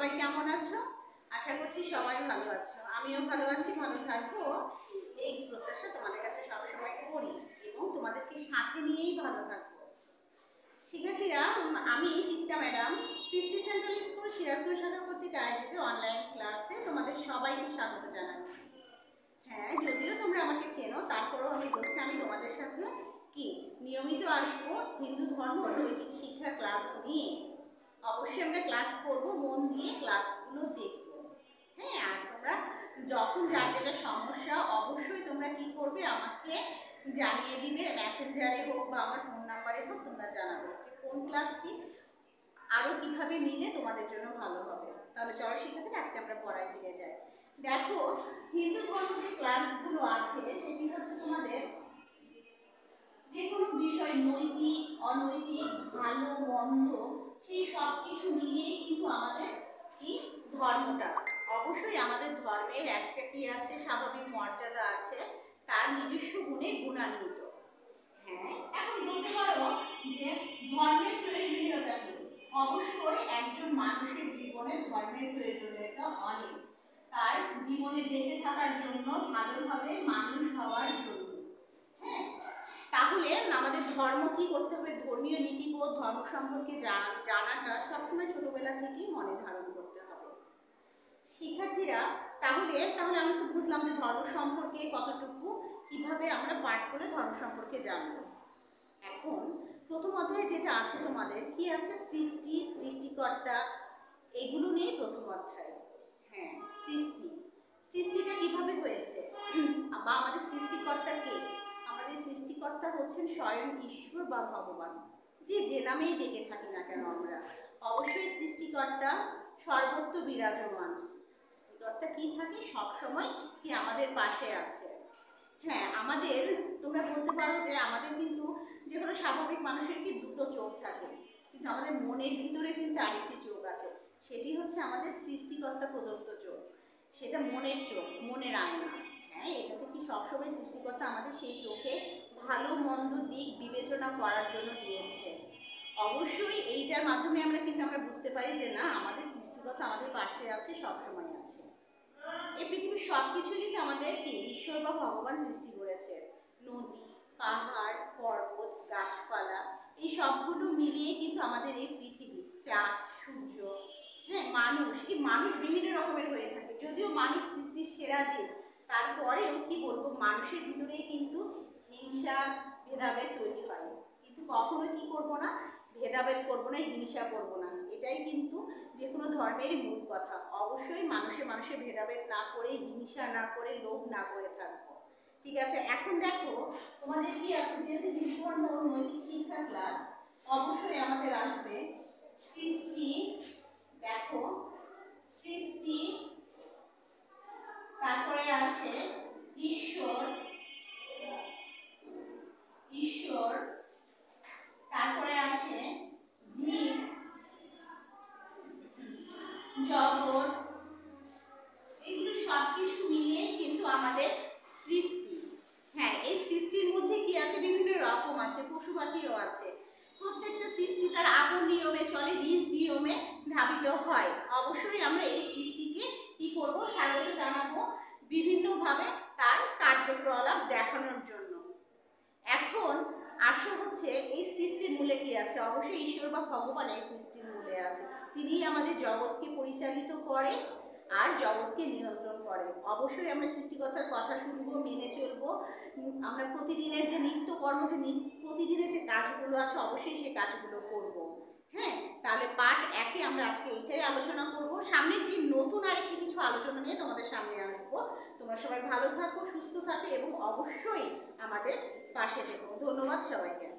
সবাই কেমন আছো? আশা করছি সবাই ভালো আছো। আমিও ভালো আছি, ভালো থাকবো এই প্রত্যাশা তোমাদের কাছে সবসময় করি এবং তোমাদেরকে সাথে নিয়েই ভালো থাকবো। শিক্ষার্থীরা, আমি Chitra madam Srishti central school Sirajganj শাখা কর্তৃক আয়োজিত অনলাইন ক্লাসে তোমাদের সবাইকে স্বাগত জানাচ্ছি। হ্যাঁ, যদিও তোমরা আমাকে চেনো, তারপরেও আমি বলছি আমি তোমাদের সাথে কি নিয়মিত আসবো হিন্দু ধর্ম ও নৈতিক শিক্ষা ক্লাস নিয়ে। অবশ্যই আমরা ক্লাস করব, মন দিয়ে ক্লাসগুলো দেখব। হ্যাঁ, আর তোমরা যখন যার যেটা সমস্যা অবশ্যই তোমরা কি করবে, আমাকে জানিয়ে দিবে, মেসেঞ্জারে হোক বা আমার ফোন নাম্বারে হোক তোমরা জানাবে যে কোন ক্লাসটি আরও কিভাবে নিলে তোমাদের জন্য ভালো হবে। তাহলে চলো শিক্ষার্থীরা, আজকে আমরা পড়ায় ফিরে যাই। দেখো, হিন্দু ধর্ম যে ক্লাসগুলো আছে সেটি হচ্ছে তোমাদের যে কোনো বিষয় নৈতিক অনৈতিক ভালো মন্দ সেই সব কিছু নিয়েই কিন্তু আমাদের কি ধর্মটা। অবশ্যই আমাদের ধর্মের একটা কি আছে, স্বাভাবিক মর্যাদা আছে, তার নিজস্ব গুণে গুণান্বিত। হ্যাঁ, এখন বলতে পারো যে ধর্মের প্রয়োজনীয়তা কি। অবশ্যই একজন মানুষের জীবনে ধর্মের প্রয়োজনীয়তা অনেক, তার জীবনে বেঁচে থাকার জন্য, ভালোভাবে মানুষ হওয়ার জন্য। হ্যাঁ, তাহলে আমাদের ধর্ম কি করতে হবে, ধর্মীয় নীতিবোধ ধর্ম সম্পর্কে জানাটা সবসময় ছোটবেলা থেকেই মনে ধারণ করতে হবে। শিক্ষার্থীরা, তাহলে আমি তো বুঝলাম যে ধর্ম সম্পর্কে কতটুকু কিভাবে আমরা পাঠ করে ধর্ম সম্পর্কে জানবো। এখন প্রথম অধ্যায়ে যেটা আছে তোমাদের কি আছে, সৃষ্টি, সৃষ্টিকর্তা, এগুলো নিয়ে প্রথম অধ্যায়। হ্যাঁ, সৃষ্টিটা কিভাবে হয়েছে বা আমাদের সৃষ্টিকর্তা কে। আমাদের সৃষ্টিকর্তা হচ্ছেন স্বয়ং ঈশ্বর বা ভগবান, যে নামেই ডেকে থাকি না কেন আমরা। অবশ্যই সৃষ্টিকর্তা সর্বত্র বিরাজমান। সৃষ্টিকর্তা কি থাকে, সবসময় কি আমাদের পাশে আছে। হ্যাঁ, আমাদের তোমরা বলতে পারো যে আমাদের কিন্তু যে কোনো স্বাভাবিক মানুষের কি দুটো চোখ থাকে, কিন্তু আমাদের মনের ভিতরে কিন্তু আরেকটি চোখ আছে, সেটি হচ্ছে আমাদের সৃষ্টিকর্তা প্রদত্ত চোখ। সেটা মনের চোখ, মনের আয়না। হ্যাঁ, এটাতে কি সবসময় সৃষ্টিকর্তা আমাদের সেই চোখে ভালো মন্দ দিক বিবেচনা করার জন্য দিয়েছে। অবশ্যই এইটার মাধ্যমে আমরা বুঝতে পারি যে না, আমাদের সৃষ্টিকর্তা আমাদের পাশে আছে, সবসময় আছে। এই পৃথিবীর সবকিছু কিন্তু আমাদের কি ঈশ্বর বা ভগবান সৃষ্টি করেছে। নদী, পাহাড়, পর্বত, গাছপালা, এই সবগুলো মিলিয়ে কিন্তু আমাদের এই পৃথিবী, চাঁদ, সূর্য, হ্যাঁ, এই মানুষ বিভিন্ন রকমের হয়ে থাকে। যদিও মানুষ সৃষ্টির সেরা জীব, তারপরেও কি বলবো, মানুষের ভিতরেই কিন্তু হিংসা ভেদাভেদ তৈরি হয়। কিন্তু কখনো কি করব না, ভেদাভেদ করবো না, হিংসা করবো না। এটাই কিন্তু যে কোনো ধর্মেরই মূল কথা। অবশ্যই মানুষে ভেদাভেদ না করে, হিংসা না করে, লোভ না করে থাকবো। ঠিক আছে, এখন দেখো তোমাদের কি আছে, যেহেতু হিন্দু ধর্ম ও নৈতিক শিক্ষা ক্লাস, অবশ্যই আমাদের আসবে সৃষ্টি। দেখো, সৃষ্টি, তারপরে আসে ঈশ্বর, তারপরে আসে জীব, জগৎ, এগুলো সবকিছু মিলিয়ে কিন্তু আমাদের সৃষ্টি। হ্যাঁ, এই সৃষ্টির মধ্যে কি আছে, বিভিন্ন রকম আছে, পশু পাখিও আছে। প্রত্যেকটা সৃষ্টি তার আপন নিয়মে চলে, নিজ নিয়মে ধাবিত হয়। অবশ্যই আমরা এই সৃষ্টিকে কি করব, স্বাগত জানাবো বিভিন্নভাবে তার কার্যকলাপ দেখানোর জন্য। এখন আসো হচ্ছে এই সৃষ্টির মূলে কি আছে, অবশ্যই ঈশ্বর বা ভগবান এই সৃষ্টির মূলে আছে। তিনি আমাদের জগৎকে পরিচালিত করে আর জগৎকে নিয়ন্ত্রণ করে। অবশ্যই আমরা সৃষ্টিকর্তার কথা শুনবো, মেনে চলবো। আমরা প্রতিদিনের যে নিত্যকর্ম, প্রতিদিনের যে কাজগুলো আছে, অবশ্যই সেই কাজগুলো করব। হ্যাঁ, তাহলে পাঠ 1-এ আমরা আজকে এইটাই আলোচনা করব। সামনের দিন নতুন আরেকটি কিছু আলোচনা নিয়ে তোমাদের সামনে আসবো। তোমরা সবাই ভালো থাকো, সুস্থ থাকো এবং অবশ্যই আমাদের পাশে থেকো। ধন্যবাদ সবাইকে।